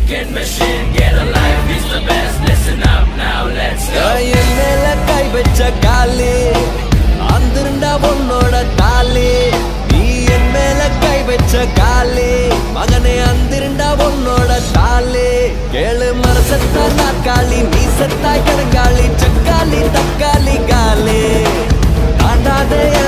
Weekend machine, get a life, it's the best. Listen up now, let's go. என் மேல கை வச்ச காலே அந்திருண்டா உன்னோட தாலே. நீ என் மேல கை வச்ச காலே மகனே அந்திருண்டா உன்னோட தாலே. கேளு மரசத்தா நாக்காளி மீசத்தா கிடங்காளி சக்காளி தக்காளி காலே தாண்டாதே